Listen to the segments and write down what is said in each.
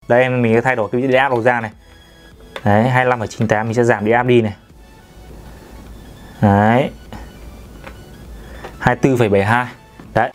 Đây mình sẽ thay đổi cái điện áp đầu ra này. Đấy, 25,98 mình sẽ giảm điện áp đi này. Đấy. 24,72. Đấy.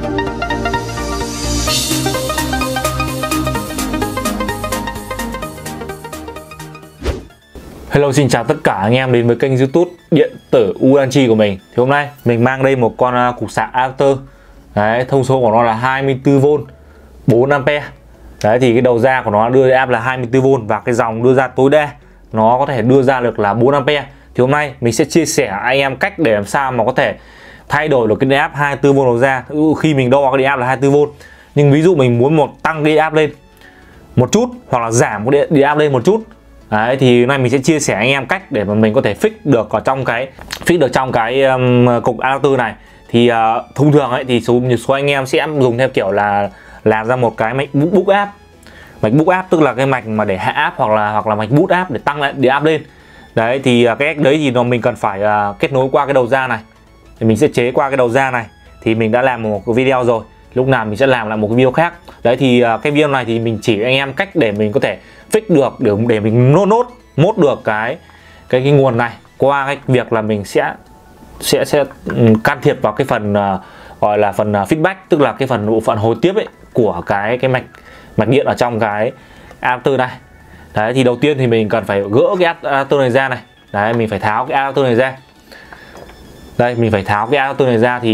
Hello, xin chào tất cả anh em đến với kênh YouTube điện tử Ulanchi của mình. Thì hôm nay mình mang đây một con cục sạc adapter. Đấy, thông số của nó là 24V 4A. Đấy, thì cái đầu ra của nó đưa áp là 24V và cái dòng đưa ra tối đa nó có thể đưa ra được là 4A. Thì hôm nay mình sẽ chia sẻ anh em cách để làm sao mà có thể thay đổi được cái điện áp 24V đầu ra. Khi mình đo cái điện áp là 24V, nhưng ví dụ mình muốn tăng điện áp lên một chút hoặc là giảm cái điện áp lên một chút. Đấy, thì hôm nay mình sẽ chia sẻ anh em cách để mà mình có thể fix được ở trong cái cục adapter này. Thì thông thường ấy thì số anh em sẽ dùng theo kiểu là làm ra một cái mạch boot áp. Mạch boot áp tức là cái mạch mà để hạ áp hoặc là mạch boot áp để tăng lại điện áp lên. Đấy, thì cái cách đấy thì mình cần phải kết nối qua cái đầu ra này. Thì mình sẽ chế qua cái đầu ra này. Thì mình đã làm một cái video rồi, lúc nào mình sẽ làm lại một cái video khác. Đấy, thì cái video này thì mình chỉ anh em cách để mình có thể fix được để mình mốt được cái nguồn này qua cái việc là mình sẽ can thiệp vào cái phần gọi là phần feedback, tức là cái bộ phận hồi tiếp ấy của cái mạch điện ở trong cái adapter này. Đấy, thì đầu tiên thì mình cần phải gỡ cái adapter này ra này. Đấy, mình phải tháo cái adapter này ra. Đây, mình phải tháo cái adapter này ra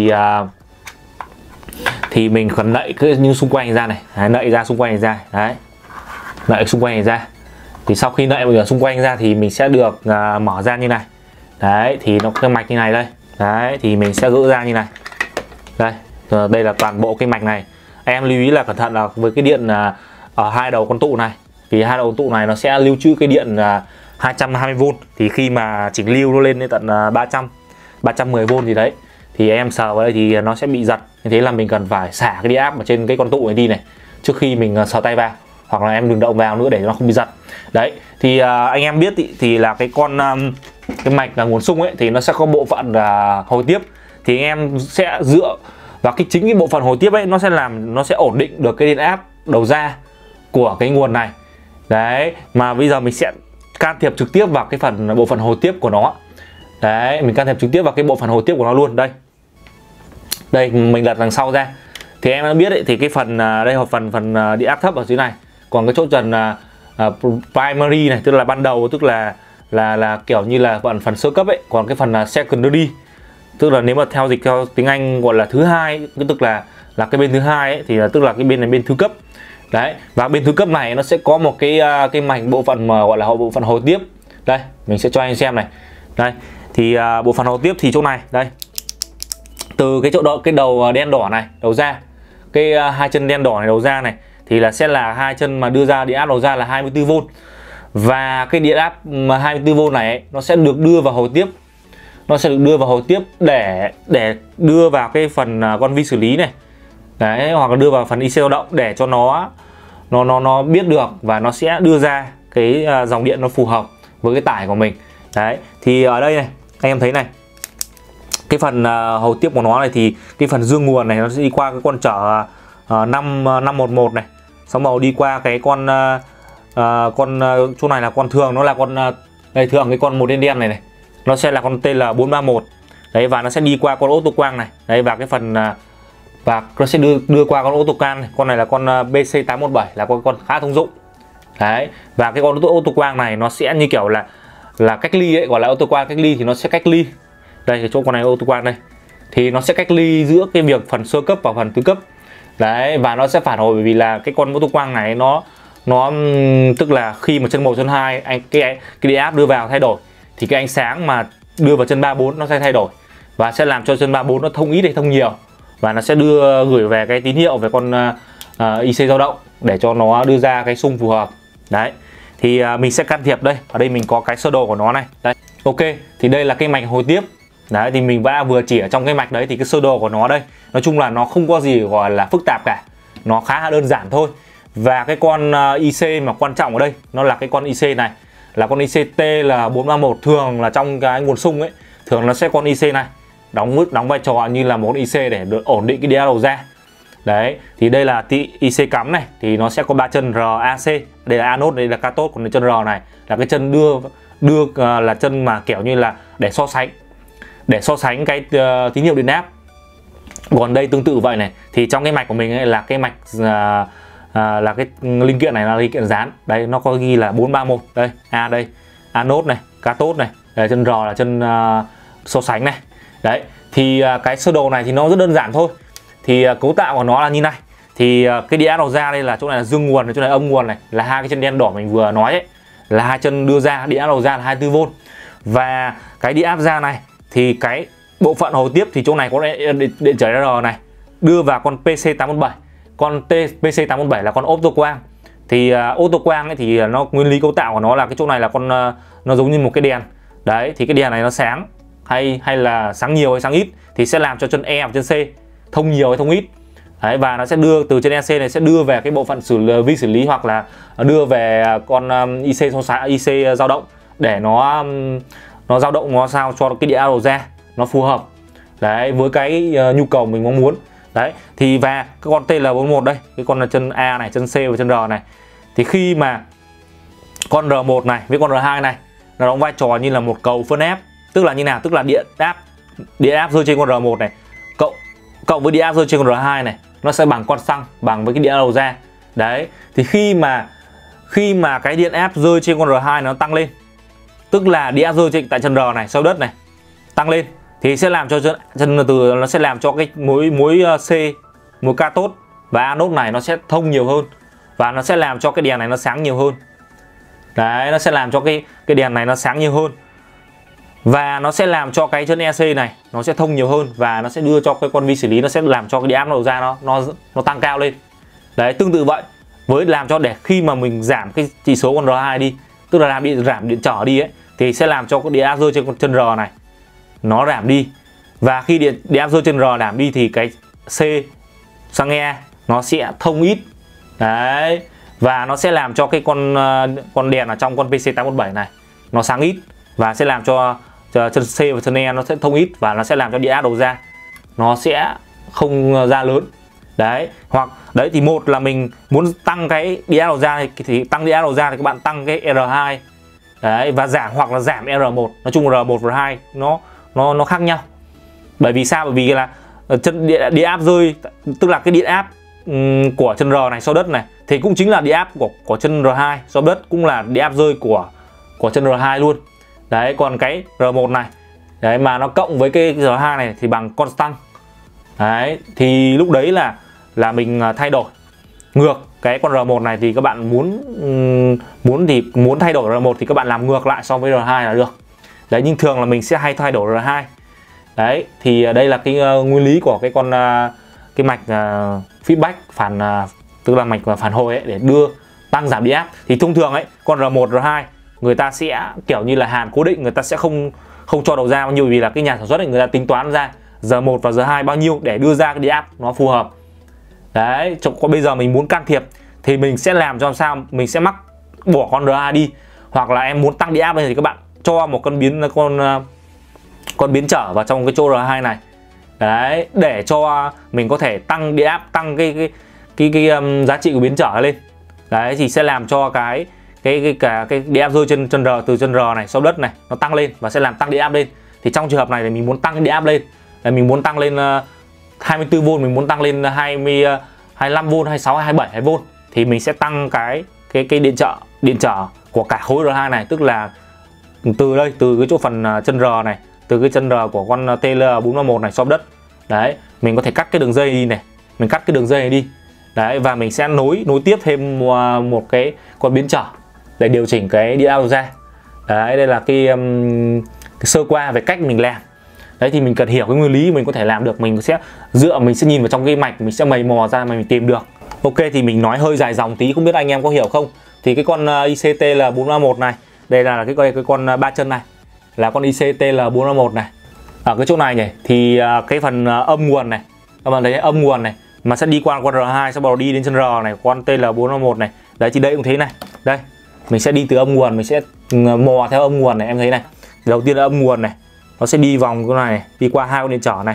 thì mình cần nậy những xung quanh ra này. Đấy, nậy ra xung quanh này ra. Đấy, nậy xung quanh này ra. Thì sau khi nậy ở xung quanh ra thì mình sẽ được mở ra như này. Đấy, thì nó cái mạch như này đây. Đấy, thì mình sẽ gỡ ra như này. Đây, đây là toàn bộ cái mạch này. Em lưu ý là cẩn thận là với cái điện ở hai đầu con tụ này, vì hai đầu con tụ này nó sẽ lưu trữ cái điện 220V. Thì khi mà chỉnh lưu nó lên đến tận 310V gì đấy, thì em sờ vào đây thì nó sẽ bị giật. Như thế là mình cần phải xả cái điện áp ở trên cái con tụ này đi này trước khi mình sờ tay vào, hoặc là em đừng động vào nữa để nó không bị giật. Đấy, thì anh em biết thì là cái mạch là nguồn xung ấy thì nó sẽ có bộ phận hồi tiếp. Thì anh em sẽ dựa vào chính cái bộ phận hồi tiếp ấy, nó sẽ ổn định được cái điện áp đầu ra của cái nguồn này. Đấy, mà bây giờ mình sẽ can thiệp trực tiếp vào cái bộ phận hồi tiếp của nó. Đấy, mình can thiệp trực tiếp vào cái bộ phận hồi tiếp của nó luôn. Đây mình lật đằng sau ra thì em đã biết ấy, thì cái phần đây là phần điện áp thấp ở dưới này, còn cái chỗ trần primary này tức là ban đầu, tức là kiểu như là phần sơ cấp ấy, còn cái phần secondary tức là nếu mà theo dịch theo tiếng Anh gọi là thứ hai, tức là cái bên thứ hai ấy, thì tức là cái bên này bên thứ cấp. Đấy, và bên thứ cấp này nó sẽ có một cái mạch bộ phận mà gọi là bộ phận hồi tiếp. Đây, mình sẽ cho anh xem này. Đây, thì bộ phận hồi tiếp thì chỗ này, đây. Từ cái đầu đen đỏ này, đầu ra, cái hai chân đen đỏ này đầu ra này thì sẽ là hai chân mà đưa ra điện áp đầu ra là 24V. Và cái điện áp 24V này ấy, nó sẽ được đưa vào hồi tiếp. Nó sẽ được đưa vào hồi tiếp để đưa vào cái phần con vi xử lý này. Đấy, hoặc là đưa vào phần IC dao động để cho nó biết được và nó sẽ đưa ra cái dòng điện nó phù hợp với cái tải của mình. Đấy, thì ở đây này anh em thấy này, cái phần hồi tiếp của nó này thì cái phần dương nguồn này nó sẽ đi qua cái con chở 511 này, xong rồi đi qua cái con chỗ này là con thường, nó là con đây thường, cái con màu đen đen này nó sẽ là con TL431. Đấy, và nó sẽ đi qua con ô tô quang này. Đấy, và cái phần và nó sẽ đưa qua con ô tô quang này. Con này là con BC817, là con khá thông dụng. Đấy, và cái con ô tô quang này nó sẽ như kiểu là cách ly ấy, gọi là ô tô quang cách ly, thì nó sẽ cách ly. Đây, cái chỗ con này ô tô quang đây thì nó sẽ cách ly giữa cái việc phần sơ cấp và phần thứ cấp. Đấy, và nó sẽ phản hồi bởi vì là cái con ô tô quang này nó tức là khi mà chân 1 chân 2 cái điện áp đưa vào thay đổi thì cái ánh sáng mà đưa vào chân 3 4 nó sẽ thay đổi và sẽ làm cho chân 3 4 nó thông ít hay thông nhiều, và nó sẽ gửi về cái tín hiệu về con IC dao động để cho nó đưa ra cái xung phù hợp. Đấy, thì mình sẽ can thiệp đây. Ở đây mình có cái sơ đồ của nó này. Đây, ok, thì đây là cái mạch hồi tiếp. Đấy, thì mình vừa chỉ ở trong cái mạch đấy thì cái sơ đồ của nó đây, nói chung là nó không có gì gọi là phức tạp cả, nó khá là đơn giản thôi. Và cái con IC mà quan trọng ở đây nó là cái con IC này, là con IC TL431. Thường là trong cái nguồn xung ấy, thường nó sẽ con IC này đóng vai trò như là một con IC để được ổn định cái điện áp đầu ra. Đấy, thì đây là IC cắm này, thì nó sẽ có 3 chân RAC, đây là anode, đây là cathode, còn cái chân R này là cái chân đưa là chân mà kiểu như là để so sánh cái tín hiệu điện áp. Còn đây tương tự vậy này, thì trong cái mạch của mình ấy là cái mạch là cái linh kiện này là linh kiện dán. Đây nó có ghi là 431. Đây, đây anode này, cathode này, đây, chân R là chân so sánh này. Đấy, thì cái sơ đồ này thì nó rất đơn giản thôi. Thì cấu tạo của nó là như này. Thì cái đi áp đầu ra đây là chỗ này là dương nguồn, chỗ này âm nguồn này, là hai cái chân đen đỏ mình vừa nói ấy, là hai chân đưa ra, đi áp đầu ra là 24V. Và cái đi áp ra này thì cái bộ phận hồi tiếp thì chỗ này có điện trở R này đưa vào con PC847. Con PC847 là con ô tô quang. Thì ô tô quang ấy thì nó nguyên lý cấu tạo của nó là cái chỗ này là con nó giống như một cái đèn. Đấy, thì cái đèn này nó sáng hay là sáng nhiều hay sáng ít thì sẽ làm cho chân E và chân C thông nhiều hay thông ít. Đấy, và nó sẽ đưa từ chân EC này sẽ đưa về cái bộ phận vi xử lý hoặc là đưa về con IC IC dao động để nó dao động nó sao cho cái đĩa đầu ra nó phù hợp. Đấy, với cái nhu cầu mình mong muốn. Đấy, thì và cái con TL41 đây, cái con là chân A này, chân C và chân R này. Thì khi mà con R1 này với con R2 này nó đóng vai trò như là một cầu phân ép, tức là như nào? Tức là điện áp rơi trên con R1 này cộng với điện áp rơi trên con R2 này nó sẽ bằng con xăng, bằng với cái điện áp đầu ra. Đấy, thì khi mà cái điện áp rơi trên con R2 nó tăng lên, tức là điện áp rơi trên tại chân R này sau đất này tăng lên thì sẽ làm cho chân từ nó sẽ làm cho cái mối C, mối cathode và anode này nó sẽ thông nhiều hơn và nó sẽ làm cho cái đèn này nó sáng nhiều hơn. Đấy, nó sẽ làm cho cái đèn này nó sáng nhiều hơn. Và nó sẽ làm cho cái chân EC này nó sẽ thông nhiều hơn và nó sẽ đưa cho cái con vi xử lý, nó sẽ làm cho cái điện áp đầu ra nó tăng cao lên. Đấy, tương tự vậy với làm cho để khi mà mình giảm cái chỉ số con R2 đi, tức là giảm điện trở đi ấy, thì sẽ làm cho cái điện áp rơi trên con chân R này nó giảm đi. Và khi điện áp rơi trên R giảm đi thì cái C sang E nó sẽ thông ít. Đấy, và nó sẽ làm cho cái con đèn ở trong con PC847 này nó sáng ít và sẽ làm cho chân C và chân E nó sẽ thông ít và nó sẽ làm cho điện áp đầu ra nó sẽ không ra lớn. Đấy, hoặc đấy thì một là mình muốn tăng cái điện áp đầu ra thì tăng điện áp đầu ra thì các bạn tăng cái R2. Đấy, và giảm hoặc là giảm R1. Nói chung R1 và R2 nó khác nhau. Bởi vì sao? Bởi vì là chân điện áp rơi, tức là cái điện áp của chân R này sau đất này thì cũng chính là điện áp của chân R2 sau đất, cũng là điện áp rơi của chân R2 luôn. Đấy, còn cái R1 này đấy mà nó cộng với cái R2 này thì bằng constant. Đấy, thì lúc đấy là mình thay đổi ngược cái con R1 này thì các bạn muốn thay đổi R1 thì các bạn làm ngược lại so với R2 là được. Đấy, nhưng thường là mình sẽ hay thay đổi R2. Đấy, thì đây là cái nguyên lý của cái mạch feedback tức là mạch phản hồi ấy, để đưa tăng giảm điện áp. Thì thông thường ấy, con R1, R2 người ta sẽ kiểu như là hàn cố định, người ta sẽ không cho đầu ra bao nhiêu vì là cái nhà sản xuất ấy, người ta tính toán ra R1 và R2 bao nhiêu để đưa ra cái điện áp nó phù hợp. Đấy, còn bây giờ mình muốn can thiệp thì mình sẽ làm cho sao mình sẽ bỏ con R2 đi, hoặc là em muốn tăng điện áp lên thì các bạn cho một con biến trở vào trong cái chỗ R2 này. Đấy, để cho mình có thể tăng điện áp, tăng cái giá trị của biến trở lên. Đấy, thì sẽ làm cho cái điện áp rơi trên chân R, từ chân R này sau đất này nó tăng lên và sẽ làm tăng điện áp lên. Thì trong trường hợp này thì mình muốn tăng cái điện áp lên, là mình muốn tăng lên 24V, mình muốn tăng lên 25V, 26, 27 V thì mình sẽ tăng cái điện trở của cả khối R2 này, tức là từ đây, từ cái chỗ phần chân R này, từ cái chân R của con TL431 này xóp đất. Đấy, mình có thể cắt cái đường dây đi này, mình cắt cái đường dây này đi. Đấy, và mình sẽ nối tiếp thêm một cái con biến trở để điều chỉnh cái điện áp ra. Đấy, đây là cái sơ qua về cách mình làm. Đấy, thì mình cần hiểu cái nguyên lý mình có thể làm được, mình sẽ nhìn vào trong cái mạch, mình sẽ mày mò ra mà mình tìm được. Ok, thì mình nói hơi dài dòng tí, không biết anh em có hiểu không. Thì cái con ICTL431 này, đây là cái con 3 chân này, là con ICTL431 này. Ở cái chỗ này nhỉ, thì cái phần âm nguồn này, các bạn thấy âm nguồn này mà sẽ đi qua con R2, sau đó đi đến chân R này, con TL431 này. Đấy, thì đây cũng thế này. Đây, mình sẽ đi từ âm nguồn, mình sẽ mò theo âm nguồn này, em thấy này. Đầu tiên là âm nguồn này, nó sẽ đi vòng cái này, đi qua hai con điện trở này,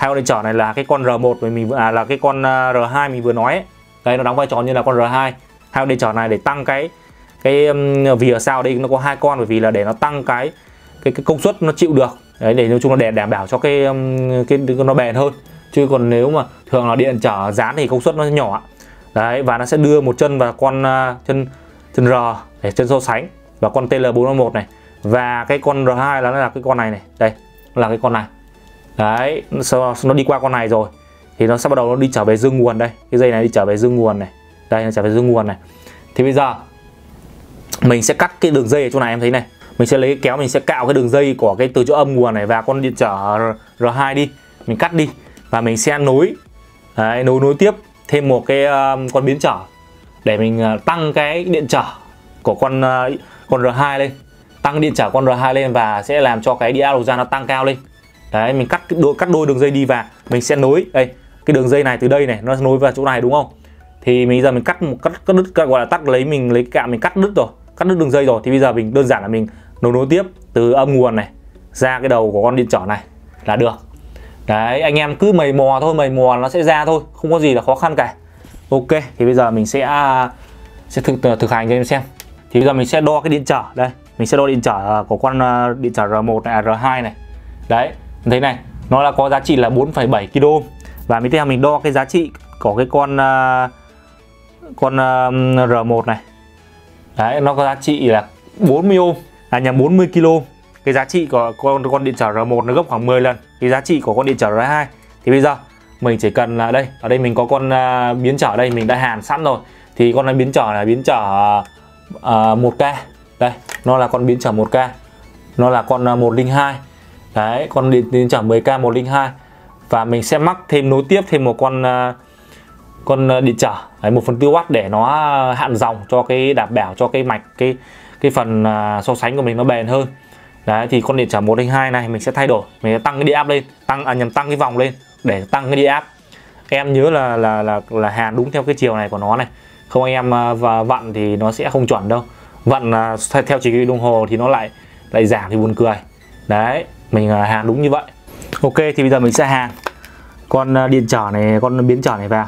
Hai con điện trở này là cái con R1 mình là cái con R2 mình vừa nói ấy. Đây, nó đóng vai trò như là con R2. Hai con điện trở này để tăng cái vì ở sao đây nó có 2 con, bởi vì là để nó tăng cái công suất nó chịu được. Đấy, để nói chung là để đảm bảo cho cái nó bền hơn. Chứ còn nếu mà thường là điện trở dán thì công suất nó nhỏ. Đấy, và nó sẽ đưa một chân vào con chân R để chân so sánh, và con TL451 này, và cái con R2 là cái con này này. Đây, là cái con này. Đấy, nó đi qua con này rồi thì nó sẽ bắt đầu nó đi trở về dương nguồn đây. Cái dây này đi trở về dương nguồn này. Đây, nó trở về dương nguồn này. Thì bây giờ mình sẽ cắt cái đường dây ở chỗ này, em thấy này. Mình sẽ lấy cái kéo, mình sẽ cạo cái đường dây của cái từ chỗ âm nguồn này và con điện trở R2 đi. Mình cắt đi và mình sẽ nối. Đấy, nối tiếp thêm một cái con biến trở để mình tăng cái điện trở của con R2 lên. Tăng điện trở con R2 lên và sẽ làm cho cái diode đầu ra nó tăng cao lên. Đấy, mình cắt đôi đường dây đi và mình sẽ nối đây, cái đường dây này từ đây này nó nối vào chỗ này đúng không? Thì bây giờ mình cắt đứt, gọi là tắt, mình lấy cạo mình cắt đứt rồi, cắt đứt đường dây rồi, thì bây giờ mình đơn giản là mình nối tiếp từ âm nguồn này ra cái đầu của con điện trở này là được. Đấy, anh em cứ mày mò thôi, mày mò nó sẽ ra thôi, không có gì là khó khăn cả. Ok, thì bây giờ mình sẽ thực hành cho em xem. Thì bây giờ mình sẽ đo cái điện trở đây, mình sẽ đo điện trở của con điện trở R1 này, R2 này. Đấy, thấy này, nó là có giá trị là 4,7 kilo. Và tiếp theo mình đo cái giá trị của cái con R1 này. Đấy, nó có giá trị là 40 ohm, nhầm 40 kilo. Cái giá trị của con điện trở R1 nó gấp khoảng 10 lần cái giá trị của con điện trở R2. Thì bây giờ mình chỉ cần là đây, ở đây mình có con biến trở đây, mình đã hàn sẵn rồi. Thì con này biến trở là biến trở 1K. Đây, nó là con biến trở 1K. Nó là con 102. Đấy, con điện trở 10K 102. Và mình sẽ mắc thêm, nối tiếp thêm một con điện trở 1/4W để nó hạn dòng cho cái đảm bảo cho cái mạch cái phần so sánh của mình nó bền hơn. Đấy, thì con điện trở 102 này mình sẽ thay đổi, mình sẽ tăng cái diáp lên, tăng cái vòng lên để tăng cái diáp. Em nhớ là hàn đúng theo cái chiều này của nó này, không anh em vặn thì nó sẽ không chuẩn đâu. Vặn theo chỉ cái đồng hồ thì nó lại giảm thì buồn cười. Đấy, mình hàn đúng như vậy. Ok, thì bây giờ mình sẽ hàn con điện trở này, con biến trở này vào.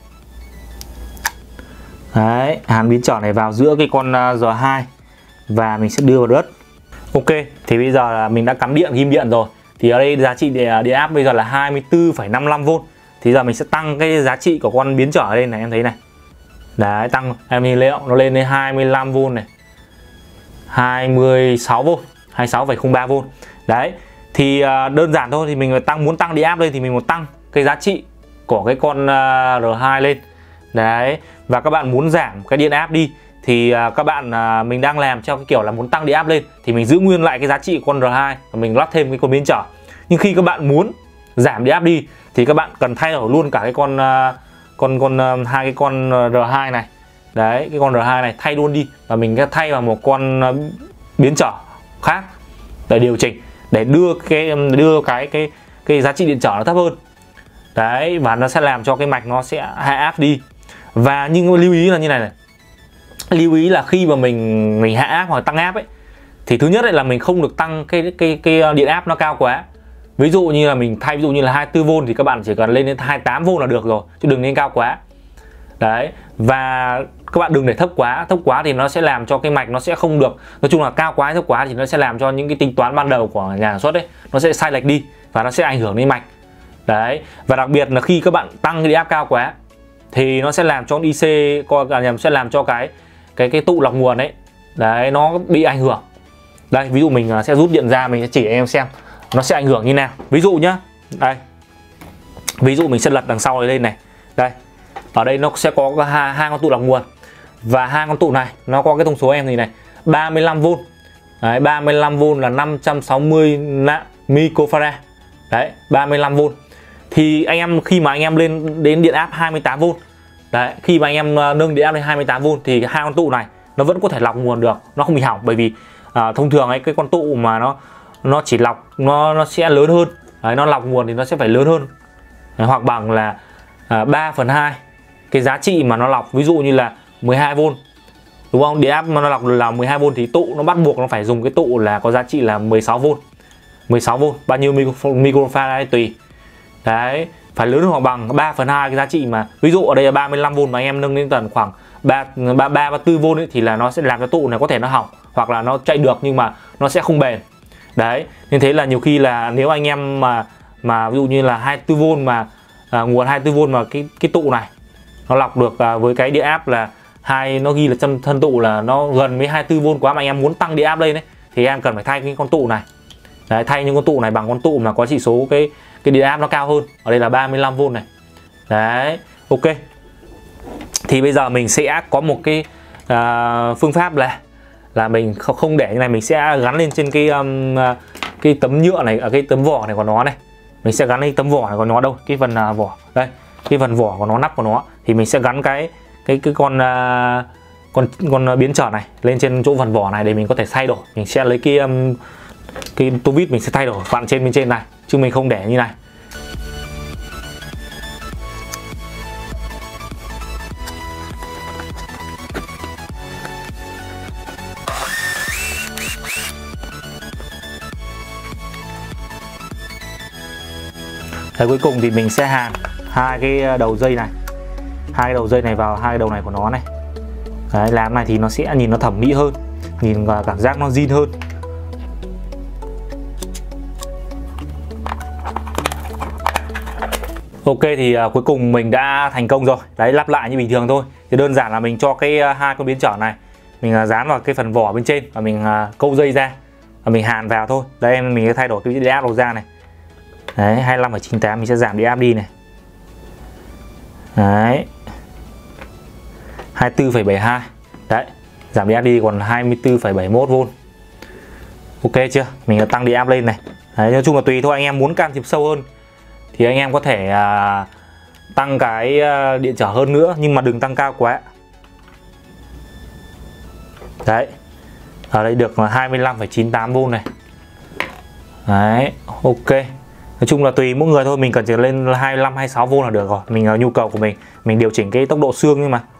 Đấy, hàn biến trở này vào giữa cái con R2 và mình sẽ đưa vào đất. Ok, thì bây giờ là mình đã cắm điện, ghim điện rồi. Thì ở đây giá trị điện áp bây giờ là 24,55V. Thì giờ mình sẽ tăng cái giá trị của con biến trở lên này, em thấy này. Đấy, tăng em nhìn liệu nó lên đến 25V này. 26V, 26,03V. Đấy, thì đơn giản thôi, thì mình muốn tăng điện áp lên thì mình muốn tăng cái giá trị của cái con R2 lên. Đấy, và các bạn muốn giảm cái điện áp đi thì các bạn mình đang làm theo cái kiểu là muốn tăng điện áp lên thì mình giữ nguyên lại cái giá trị của con R2 và mình lắp thêm cái con biến trở. Nhưng khi các bạn muốn giảm điện áp đi thì các bạn cần thay đổi luôn cả cái hai cái con R2 này. Đấy, cái con R2 này thay luôn đi và mình sẽ thay vào một con biến trở khác để điều chỉnh, để đưa cái giá trị điện trở nó thấp hơn. Đấy, và nó sẽ làm cho cái mạch nó sẽ hạ áp đi. Và nhưng lưu ý là như này này. Lưu ý là khi mà mình hạ áp hoặc tăng áp ấy thì thứ nhất là mình không được tăng cái điện áp nó cao quá. Ví dụ như là mình thay, ví dụ như là 24V thì các bạn chỉ cần lên đến 28V là được rồi, chứ đừng nên cao quá. Đấy, và các bạn đừng để thấp quá thì nó sẽ làm cho cái mạch nó sẽ không được. Nói chung là cao quá, thấp quá thì nó sẽ làm cho những cái tính toán ban đầu của nhà sản xuất ấy nó sẽ sai lệch đi và nó sẽ ảnh hưởng đến mạch. Đấy, và đặc biệt là khi các bạn tăng cái điện áp cao quá thì nó sẽ làm cho IC sẽ làm cho cái tụ lọc nguồn ấy, đấy, nó bị ảnh hưởng. Đây, ví dụ mình sẽ rút điện ra, mình sẽ chỉ em xem nó sẽ ảnh hưởng như nào. Ví dụ nhá, đây, ví dụ mình sẽ lật đằng sau này lên này. Đây, ở đây nó sẽ có hai con tụ lọc nguồn và hai con tụ này nó có cái thông số em gì này, 35V. Đấy, 35V là 560 microfarad. Đấy, 35V. Thì anh em khi mà anh em lên đến điện áp 28V, đấy, khi mà anh em nâng điện áp lên 28V thì hai con tụ này nó vẫn có thể lọc nguồn được, nó không bị hỏng, bởi vì thông thường ấy cái con tụ mà nó chỉ lọc nó sẽ lớn hơn. Đấy, nó lọc nguồn thì nó sẽ phải lớn hơn. Đấy, hoặc bằng là 3/2 cái giá trị mà nó lọc, ví dụ như là 12V, đúng không? Điện áp mà nó lọc là 12V thì tụ nó bắt buộc nó phải dùng cái tụ là có giá trị là 16V. 16V, bao nhiêu microfarad tùy. Đấy, phải lớn hơn hoặc bằng 3/2 cái giá trị mà ví dụ ở đây là 35V mà anh em nâng lên tầm khoảng 34V ấy, thì là nó sẽ làm cho tụ này có thể nó hỏng hoặc là nó chạy được nhưng mà nó sẽ không bền. Đấy, nên thế là nhiều khi là nếu anh em mà ví dụ như là 24V mà nguồn 24V mà cái tụ này nó lọc được với cái điện áp là nó ghi là thân tụ là nó gần với 24V quá mà anh em muốn tăng điện áp lên đấy thì em cần phải thay cái con tụ này. Đấy, thay những con tụ này bằng con tụ mà có chỉ số cái điện áp nó cao hơn. Ở đây là 35V này. Đấy, ok. Thì bây giờ mình sẽ có một cái phương pháp là mình không để như này, mình sẽ gắn lên trên cái tấm nhựa này, cái tấm vỏ này của nó này. Mình sẽ gắn lên tấm vỏ này của nó đâu, cái phần vỏ. Đây, cái phần vỏ của nó, nắp của nó thì mình sẽ gắn cái con biến trở này lên trên chỗ phần vỏ này để mình có thể thay đổi. Mình sẽ lấy cái tô vít mình sẽ thay đổi vặn trên bên trên này chứ mình không để như này. Đấy, cuối cùng thì mình sẽ hàn hai cái đầu dây này vào hai cái đầu này của nó này. Đấy, làm này thì nó sẽ nhìn nó thẩm mỹ hơn, nhìn cảm giác nó zin hơn. Ok, thì cuối cùng mình đã thành công rồi. Đấy, lắp lại như bình thường thôi. Thì đơn giản là mình cho cái hai con biến trở này mình dán vào cái phần vỏ bên trên và mình câu dây ra và mình hàn vào thôi. Đây, mình sẽ thay đổi cái điện áp đầu ra này. Đấy, 25,98 mình sẽ giảm điện áp đi này. Đấy, 24,72. Đấy, giảm điện áp đi còn 24,71V. Ok chưa? Mình tăng điện áp lên này. Đấy, nói chung là tùy thôi, anh em muốn can thiệp sâu hơn thì anh em có thể tăng cái điện trở hơn nữa, nhưng mà đừng tăng cao quá. Đấy, ở đây được 25,98V này. Đấy, ok. Nói chung là tùy mỗi người thôi, mình cần chỉ lên 25, 26V là được rồi. Mình nhu cầu của mình điều chỉnh cái tốc độ xương nhưng mà